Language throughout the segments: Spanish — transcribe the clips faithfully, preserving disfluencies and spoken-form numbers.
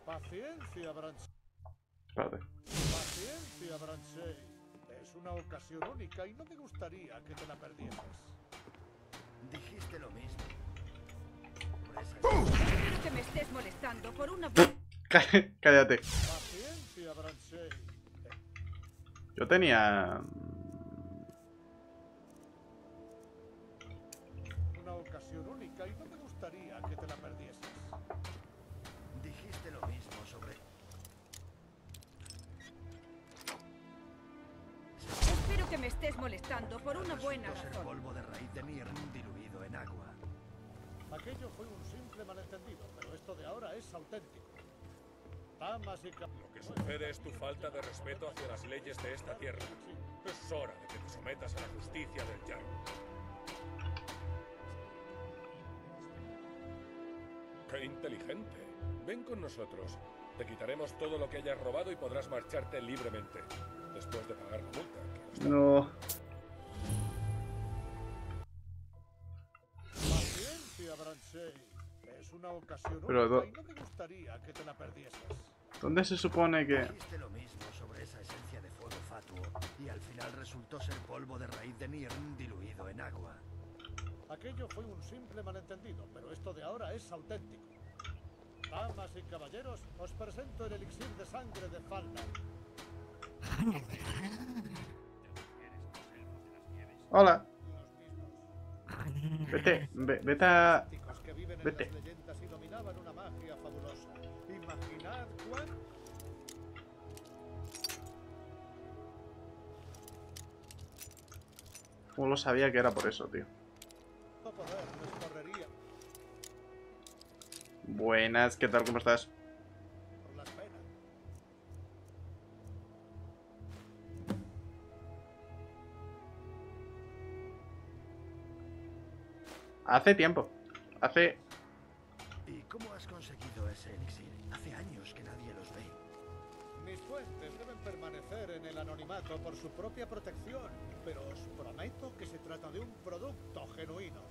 Paciencia, Branchey. Espérate. Paciencia, Branchey. Es una ocasión única y no me gustaría que te la perdieras. Dijiste lo mismo. Por esa... Espero que me estés molestando por una... Cállate. Paciencia, Branchey. Yo tenía... Una ocasión única y no me gustaría que te la perdieses. Dijiste lo mismo sobre... Espero que me estés molestando por una buena Resultó ser razón. polvo de raíz de Nirn diluido en agua. Aquello fue un simple malentendido, pero esto de ahora es auténtico. Damas y caballeros. Lo que sucede es tu falta de respeto hacia las leyes de esta tierra. Es hora de que te sometas a la justicia del Jarl. ¡Qué inteligente! Ven con nosotros. Te quitaremos todo lo que hayas robado y podrás marcharte libremente. Después de pagar la multa. Claro está. No. Paciencia, Branchey. Es una ocasión Pero única do- y no me gustaría que te la perdieses. ¿Dónde se supone que...? Dijiste lo mismo sobre esa esencia de fuego fatuo y al final resultó ser polvo de raíz de Nirn diluido en agua. Aquello fue un simple malentendido, pero esto de ahora es auténtico. Damas y caballeros, os presento el elixir de sangre de Falna. Hola. Los mismos Vete, ve- vete a... místicos que viven en Vete. las leyendas y dominaban una magia fabulosa. Imaginad cuán... ¿Cómo lo sabía que era por eso, tío? poder nos correría Buenas, ¿qué tal? ¿Cómo estás? por las penas. Hace tiempo. Hace... ¿Y cómo has conseguido ese elixir? Hace años que nadie los ve. Mis fuentes deben permanecer en el anonimato por su propia protección, pero os prometo que se trata de un producto genuino.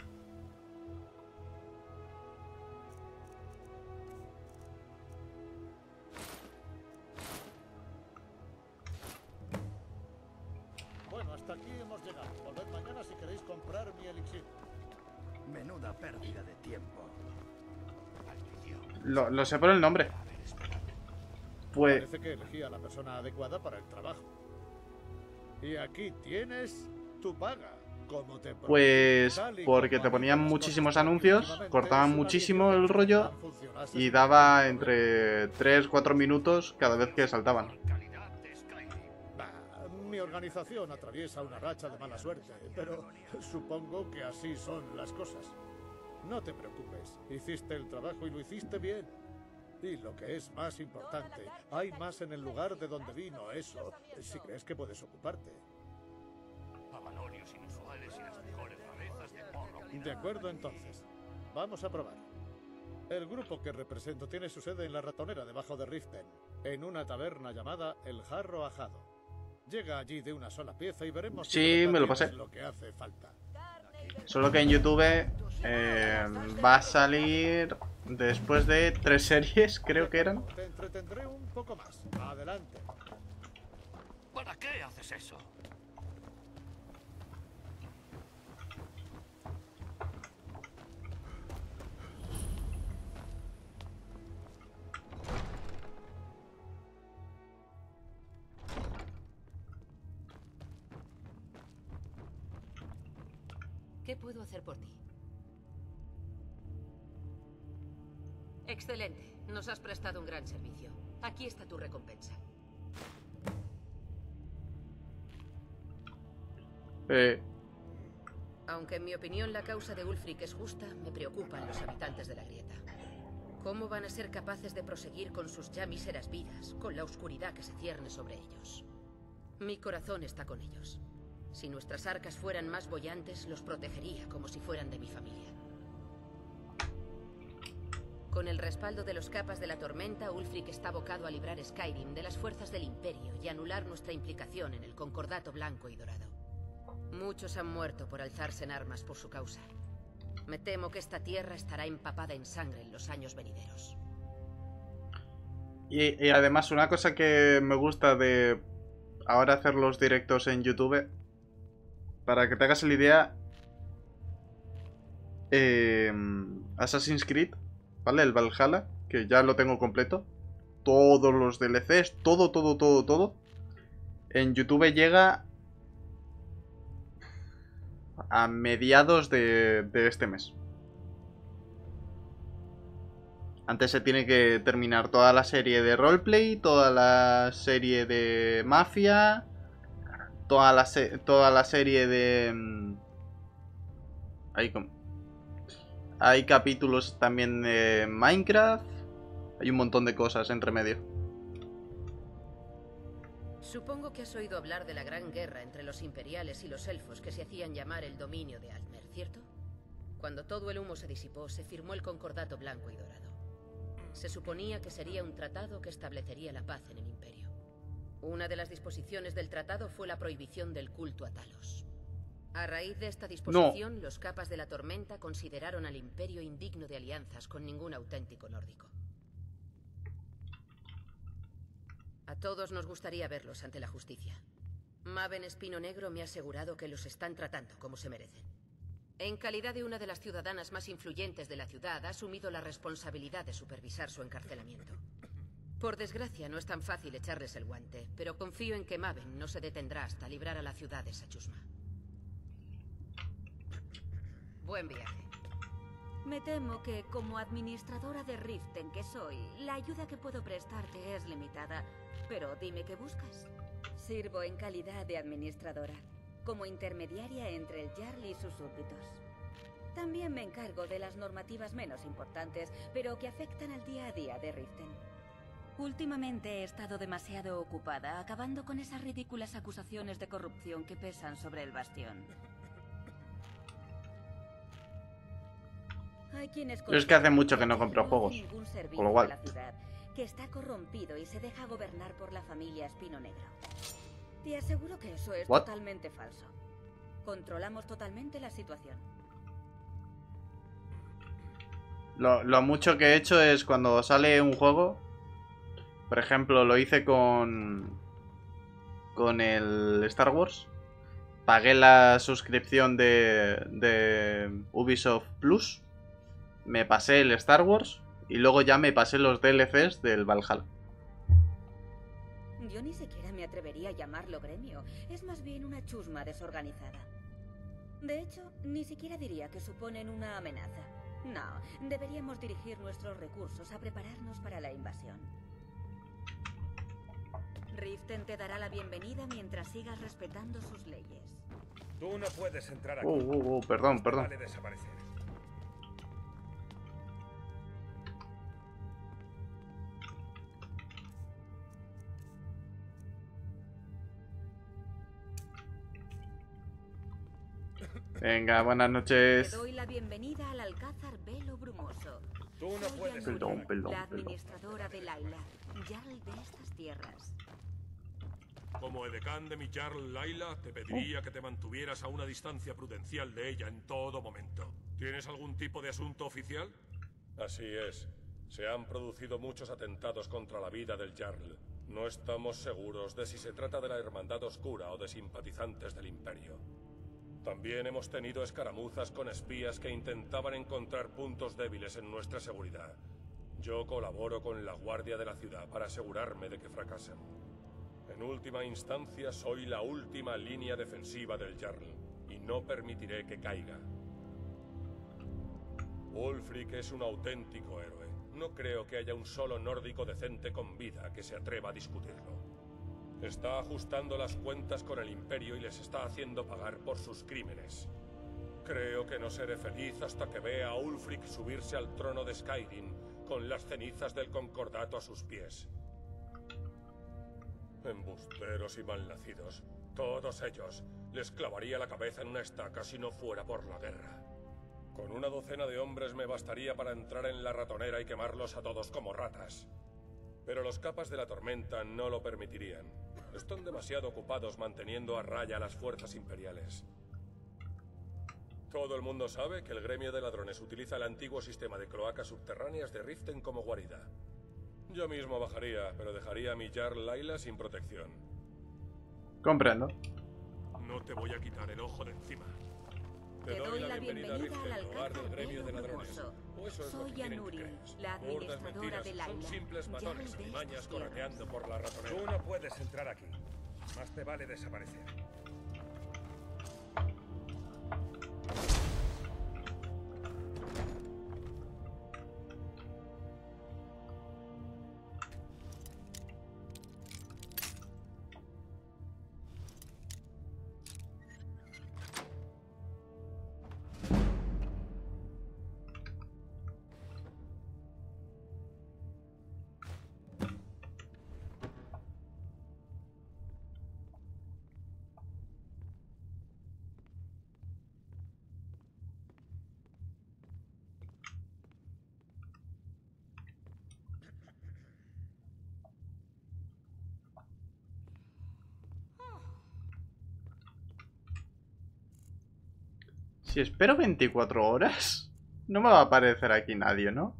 Bueno, hasta aquí hemos llegado. Volved mañana si queréis comprar mi elixir. Menuda pérdida de tiempo. Lo, lo sé por el nombre. Pues... Parece que elegí a la persona adecuada para el trabajo. Y aquí tienes tu paga. Como te prometí, Pues tal y porque como te a mí ponían me las muchísimos cosas anuncios, últimamente cortaban es una muchísimo leyenda el que rollo tan funcionase y sin daba ningún entre tres cuatro minutos cada vez que saltaban. Bah, mi organización atraviesa una racha de mala suerte, pero supongo que así son las cosas. No te preocupes, hiciste el trabajo y lo hiciste bien. Y lo que es más importante, hay más en el lugar de donde vino eso, si crees que puedes ocuparte. Avalorios inusuales y las mejores rarezas de porro. De acuerdo, entonces. Vamos a probar. El grupo que represento tiene su sede en la ratonera debajo de Riften, en una taberna llamada El Jarro Ajado. Llega allí de una sola pieza y veremos si Sí, de verdad me lo tienes pasé. lo que hace falta. Solo que en YouTube eh, va a salir después de tres series, creo que eran. Te entretendré un poco más. Adelante. ¿Para qué haces eso? ¿Qué puedo hacer por ti? Excelente. Nos has prestado un gran servicio. Aquí está tu recompensa. Eh, Aunque en mi opinión la causa de Ulfric es justa, me preocupan los habitantes de la grieta. ¿Cómo van a ser capaces de proseguir con sus ya míseras vidas, con la oscuridad que se cierne sobre ellos? Mi corazón está con ellos. Si nuestras arcas fueran más bollantes, los protegería como si fueran de mi familia. Con el respaldo de los capas de la tormenta, Ulfric está abocado a librar Skyrim de las fuerzas del Imperio y anular nuestra implicación en el Concordato Blanco y Dorado. Muchos han muerto por alzarse en armas por su causa. Me temo que esta tierra estará empapada en sangre en los años venideros. Y, y además una cosa que me gusta de ahora hacer los directos en YouTube, para que te hagas la idea, eh, Assassin's Creed, ¿vale? El Valhalla, que ya lo tengo completo, todos los D L Cs, todo, todo, todo, todo, en YouTube llega a mediados de, de este mes. Antes se tiene que terminar toda la serie de roleplay, toda la serie de Mafia, toda la, se toda la serie de... Hay, hay capítulos también de Minecraft, hay un montón de cosas entre medio. Supongo que has oído hablar de la gran guerra entre los imperiales y los elfos que se hacían llamar el dominio de Altmer, ¿cierto? Cuando todo el humo se disipó, se firmó el Concordato Blanco y Dorado. Se suponía que sería un tratado que establecería la paz en el imperio. Una de las disposiciones del tratado fue la prohibición del culto a Talos. A raíz de esta disposición, no. los capas de la tormenta consideraron al imperio indigno de alianzas con ningún auténtico nórdico. A todos nos gustaría verlos ante la justicia. Maven Espino Negro me ha asegurado que los están tratando como se merecen. En calidad de una de las ciudadanas más influyentes de la ciudad, ha asumido la responsabilidad de supervisar su encarcelamiento. Por desgracia, no es tan fácil echarles el guante, pero confío en que Maven no se detendrá hasta librar a la ciudad de Sachusma. Buen viaje. Me temo que, como administradora de Riften que soy, la ayuda que puedo prestarte es limitada. Pero dime qué buscas. Sirvo en calidad de administradora, como intermediaria entre el Jarl y sus súbditos. También me encargo de las normativas menos importantes, pero que afectan al día a día de Riften. Últimamente he estado demasiado ocupada, acabando con esas ridículas acusaciones de corrupción que pesan sobre el bastión. Hay quienes Yo es que hace mucho que no compro juegos, con lo cual... que está corrompido y se deja gobernar por la familia Espino Negro. Te aseguro que eso es What? totalmente falso. Controlamos totalmente la situación. Lo, lo mucho que he hecho es cuando sale un juego, por ejemplo, lo hice con con el Star Wars. Pagué la suscripción de, de Ubisoft Plus, me pasé el Star Wars y luego ya me pasé los D L Cs del Valhalla. Yo ni siquiera me atrevería a llamarlo gremio. Es más bien una chusma desorganizada. De hecho, ni siquiera diría que suponen una amenaza. No, deberíamos dirigir nuestros recursos a prepararnos para la invasión. Riften te dará la bienvenida mientras sigas respetando sus leyes. Tú no puedes entrar aquí. Uh, uh, uh, perdón, perdón. Vale desaparecer. Venga, buenas noches. Te doy la bienvenida al Alcázar Velo Brumoso. Tú no Soy puedes Anuri, Perdón, perdón, la perdón. administradora de Laila, Jarl de estas tierras. Como edecán de mi Jarl Laila, te pediría que te mantuvieras a una distancia prudencial de ella en todo momento. ¿Tienes algún tipo de asunto oficial? Así es. Se han producido muchos atentados contra la vida del Jarl. No estamos seguros de si se trata de la Hermandad Oscura o de simpatizantes del Imperio. También hemos tenido escaramuzas con espías que intentaban encontrar puntos débiles en nuestra seguridad. Yo colaboro con la Guardia de la Ciudad para asegurarme de que fracasen. En última instancia, soy la última línea defensiva del Jarl, y no permitiré que caiga. Ulfric es un auténtico héroe. No creo que haya un solo nórdico decente con vida que se atreva a discutirlo. Está ajustando las cuentas con el Imperio y les está haciendo pagar por sus crímenes. Creo que no seré feliz hasta que vea a Ulfric subirse al trono de Skyrim con las cenizas del Concordato a sus pies. Embusteros y malnacidos, todos ellos, les clavaría la cabeza en una estaca si no fuera por la guerra. Con una docena de hombres me bastaría para entrar en la ratonera y quemarlos a todos como ratas. Pero los capas de la tormenta no lo permitirían. Están demasiado ocupados manteniendo a raya a las fuerzas imperiales. Todo el mundo sabe que el gremio de ladrones utiliza el antiguo sistema de cloacas subterráneas de Riften como guarida. Yo mismo bajaría, pero dejaría a mi Jarl Laila sin protección. Comprendo. No te voy a quitar el ojo de encima. Te doy la bienvenida a al Riften, hogar Alcázar del gremio de Velo ladrones. Brumoso. O eso es lo que Soy quieren que Anuri, creas. la Burdas administradora mentiras, de son Laila. simples Jarl matones, de alimañas estas tierras. correteando por la ratonera. Tú no puedes entrar aquí. Más te vale desaparecer. Si espero veinticuatro horas, no me va a aparecer aquí nadie, ¿no?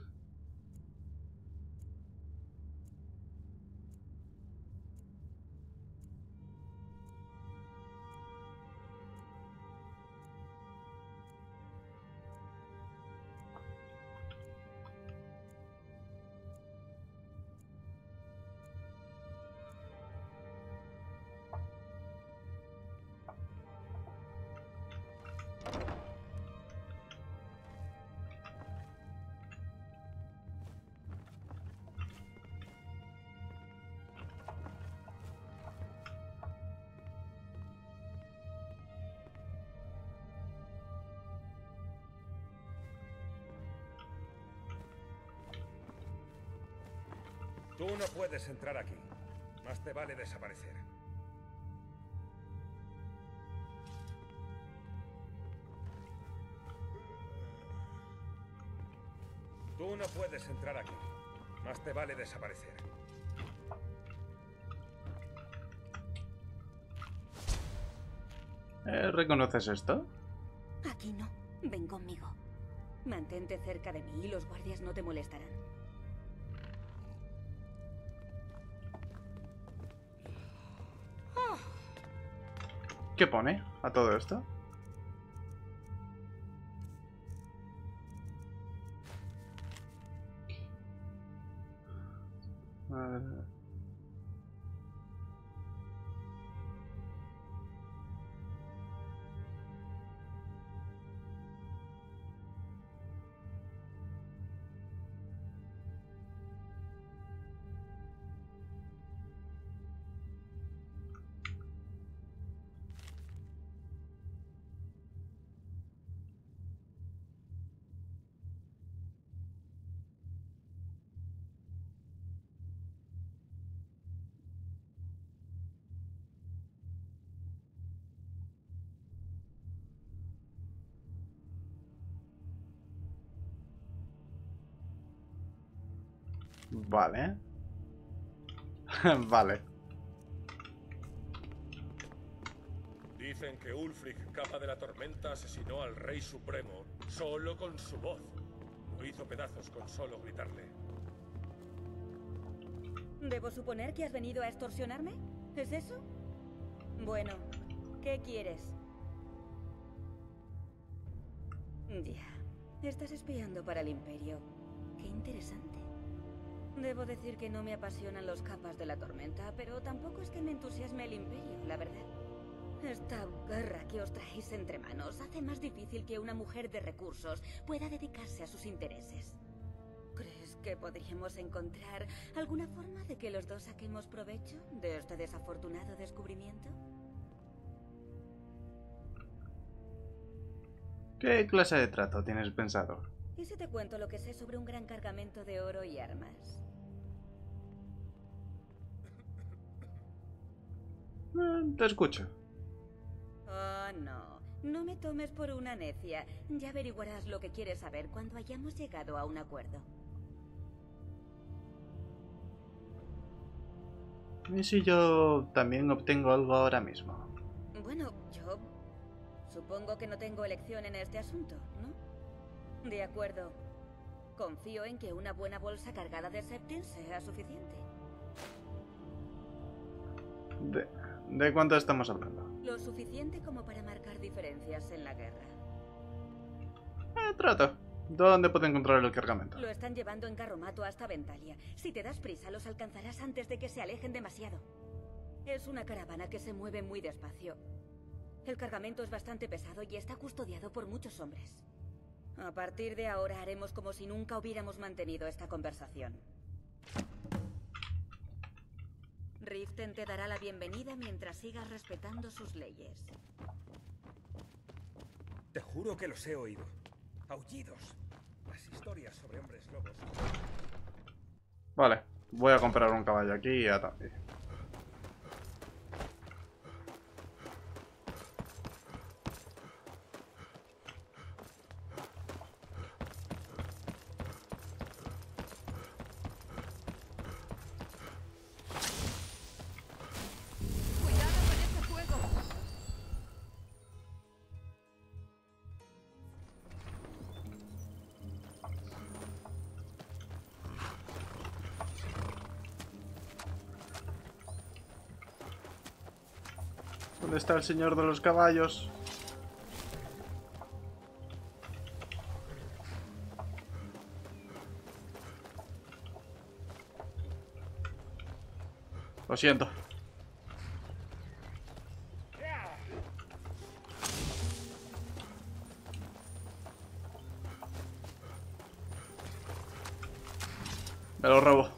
Tú no puedes entrar aquí. Más te vale desaparecer. Tú no puedes entrar aquí. Más te vale desaparecer. Eh, ¿Reconoces esto? Aquí no. Ven conmigo. Mantente cerca de mí y los guardias no te molestarán. ¿Qué pone a todo esto? A ver. Vale. Vale. Dicen que Ulfric, capa de la tormenta, asesinó al Rey Supremo solo con su voz. Lo hizo pedazos con solo gritarle. ¿Debo suponer que has venido a extorsionarme? ¿Es eso? Bueno, ¿qué quieres? Ya, estás espiando para el Imperio. Qué interesante. Debo decir que no me apasionan los capas de la tormenta, pero tampoco es que me entusiasme el Imperio, la verdad. Esta guerra que os traéis entre manos hace más difícil que una mujer de recursos pueda dedicarse a sus intereses. ¿Crees que podríamos encontrar alguna forma de que los dos saquemos provecho de este desafortunado descubrimiento? ¿Qué clase de trato tienes pensado? ¿Y si te cuento lo que sé sobre un gran cargamento de oro y armas? Eh, te escucho. Oh, no. No me tomes por una necia. Ya averiguarás lo que quieres saber cuando hayamos llegado a un acuerdo. ¿Y si yo también obtengo algo ahora mismo? Bueno, yo... supongo que no tengo elección en este asunto, ¿no? De acuerdo. Confío en que una buena bolsa cargada de Septim sea suficiente. ¿De, ¿De cuánto estamos hablando? Lo suficiente como para marcar diferencias en la guerra. Eh, trato. ¿Dónde puedo encontrar el cargamento? Lo están llevando en carromato hasta Ventalia. Si te das prisa, los alcanzarás antes de que se alejen demasiado. Es una caravana que se mueve muy despacio. El cargamento es bastante pesado y está custodiado por muchos hombres. A partir de ahora haremos como si nunca hubiéramos mantenido esta conversación. Riften te dará la bienvenida mientras sigas respetando sus leyes. Te juro que los he oído. Aullidos. Las historias sobre hombres lobos. Vale, voy a comprar un caballo aquí y ya también. ¡Cuidado con ese fuego! ¿Dónde está el señor de los caballos? Lo siento. Me lo robo.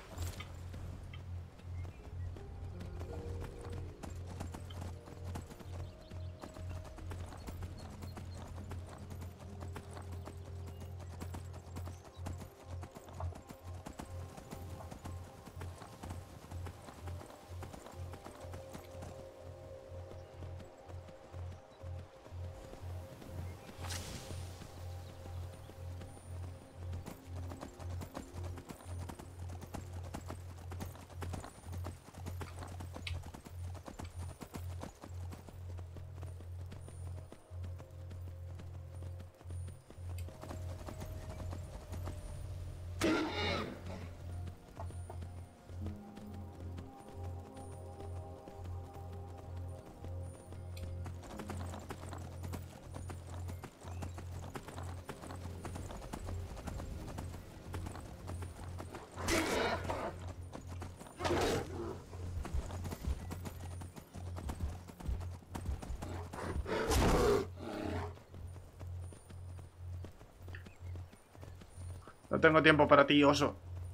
No tengo tiempo para ti, oso.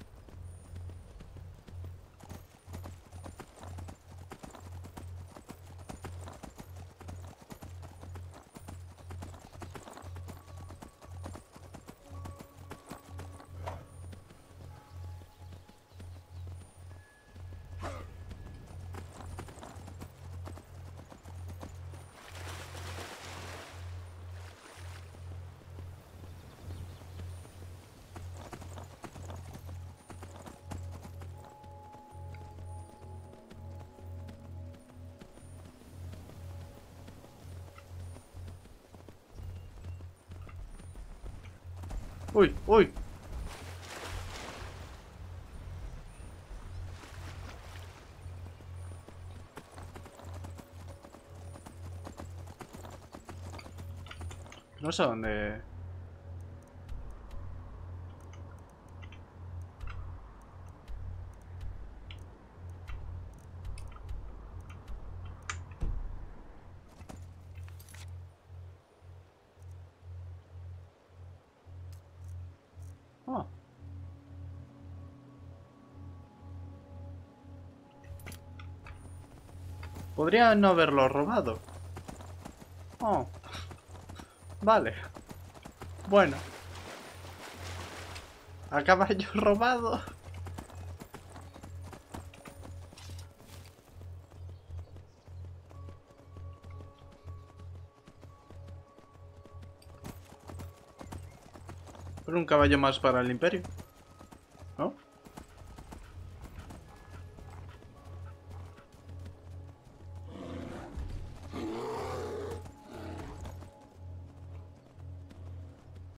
Uy, uy. No sé dónde... Oh. Podría no haberlo robado. Oh. Vale. Bueno. A caballo robado. Pero un caballo más para el imperio.